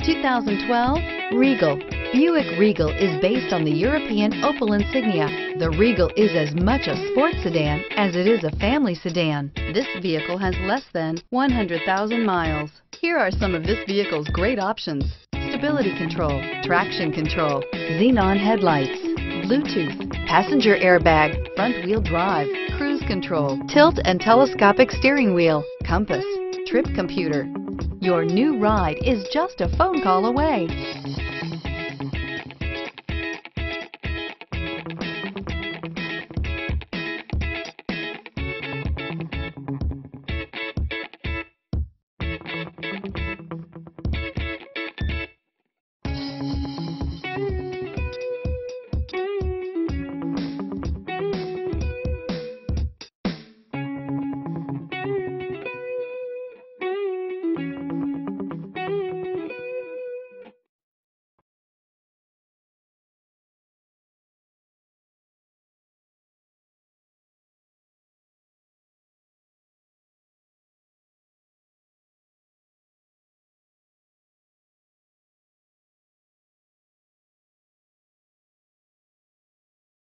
2012 Regal. Buick Regal is based on the European Opel Insignia. The Regal is as much a sports sedan as it is a family sedan. This vehicle has less than 100,000 miles. Here are some of this vehicle's great options: stability control, traction control, xenon headlights, Bluetooth, passenger airbag, front wheel drive, cruise control, tilt and telescopic steering wheel, compass, trip computer. Your new ride is just a phone call away.